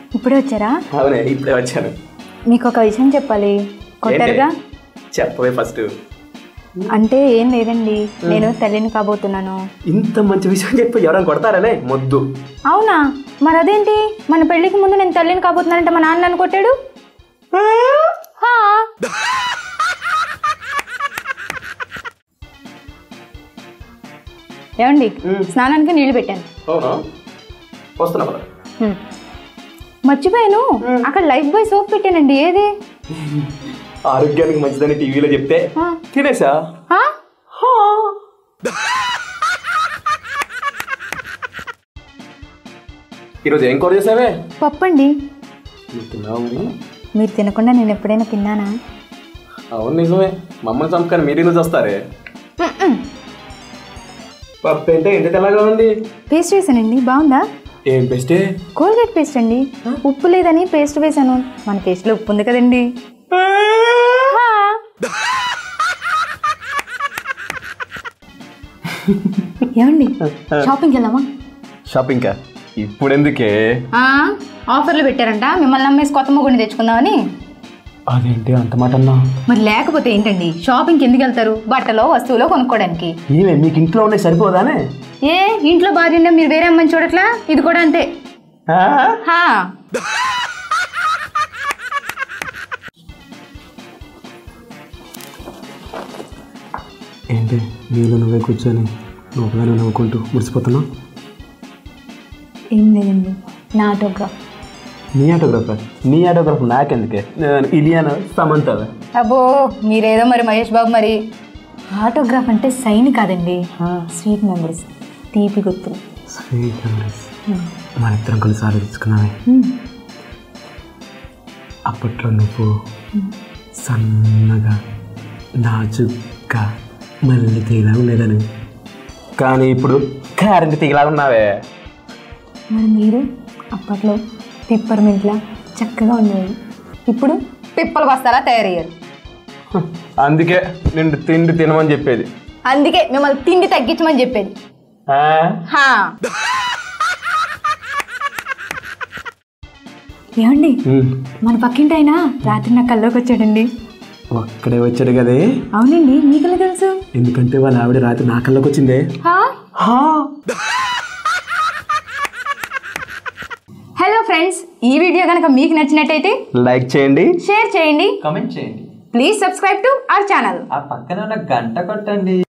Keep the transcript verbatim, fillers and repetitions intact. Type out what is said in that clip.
ఇప్పుడే వచ్చారా? అవునే, ఇప్పుడే వచ్చాను. మీకు ఒక విషయం చెప్పాలి. కొట్టరుగా? చెప్పవే ఫస్ట్. అంటే ఏం లేదండి, నేను తల్లిని కాబోతున్నాను. ఇంత మంచి విషయం చెప్పి ఎవరైనా కొడతారనే మొద్దు. అవునా? మరి అదేంటి, మన పెళ్లికి ముందు నేను తల్లిని కాబోతున్నానంటే మా నాన్న నన్ను కొట్టాడు. ఏమండి, స్నానానికి నీళ్లు పెట్టాను. మర్చిపోయాను, అక్కడ లైఫ్ బాయ్ సోప్ పెట్టానండి. ఏది? ఆరోగ్యానికి మంచిదని టీవీలో చెప్తే తినేసా. ఈరోజు ఏం కూర చేసావే? పప్పు అండి. మీరు తినకుండా నేను ఎప్పుడైనా తిన్నానా? అవును నిజమే, మమ్మల్ని చంపుకొని మీరు ఈరోజు వస్తారే. పప్పు అంటే ఎంత తెల్లగా ఉంది. పేస్ట్ వేసానండి. బాగుందా? ఏం పేస్ట్? కోల్గేట్ పేస్ట్ అండి. ఉప్పు లేదని పేస్ట్ వేసాను. మన పేస్ట్ లో ఉప్పు ఉంది కదండి. ఏమండి, షాపింగ్కి వెళ్దామా? షాపింగ్ కా? ఇప్పుడు ఎందుకే? ఆఫర్లు పెట్టారంట, మిమ్మల్ని నమ్మేసి కొత్త మొగుడిని తెచ్చుకుందామని. అదేంటి అంత మాట అన్నా? మరి లేకపోతే ఏంటండి, షాపింగ్కి ఎందుకు వెళ్తారు? బట్టలో వస్తువులో కొనుక్కోవడానికి. ఏమే మీకు ఇంట్లో ఉన్నాయి సరిపోదానే? ఏ ఇంట్లో భార్య మీరు వేరే అమ్మని చూడట్లా? ఇది కూడా అంతే. ఏంటి నీళ్ళు నువ్వే కూర్చొని నువ్వుగానే నవ్వుకుంటూ ముడిసిపోతున్నావు? ఏం లేదండి, నా ఆటోగ్రాఫ్. నీ ఆటోగ్రాఫర్? నీ ఆటోగ్రాఫ్ నాకెందుకే? ఇలియానా సమంత? అబ్బో, మీరేదో మరి మహేష్ బాబు. మరి ఆటోగ్రాఫ్ అంటే సైన్ కాదండి, స్వీట్ మెమరీస్, తీపి గుర్తులు. స్వీట్ మెమరీస్ మన ఇద్దరం కొన్నిసార్లు తీసుకున్నామే. అప్పట్లో నువ్వు సన్నగా నాజుగ్గా మళ్ళీ తీగలా ఉండేదని, కానీ ఇప్పుడు కరెంట్ తీగలా ఉన్నావే. మరి మీరు అప్పట్లో పిప్పర్మెంట్లా చక్కగా ఉండేది, ఇప్పుడు పిప్పలు బస్తాలా తయారయ్యారు. అందుకే నిండు తిండి తినమని చెప్పేది. అందుకే మిమ్మల్ని తిండి తగ్గించమని చెప్పేది. ఏమండి, మన పక్కింటి ఆయన రాత్రి నా కల్లోకి వచ్చాడండి. ఒక్కడే వచ్చాడు కదే? అవునండి, మీకెలా తెలుసు? ఎందుకంటే వాళ్ళ ఆవిడ రాత్రి నా కల్లోకి వచ్చిందే. హలో ఫ్రెండ్స్, ఈ వీడియో కనుక మీకు నచ్చినట్టయితే లైక్ చేయండి, షేర్ చేయండి, కామెంట్ చేయండి. Please subscribe to our channel. ఆ పక్కన ఉన్న గంట కొట్టండి.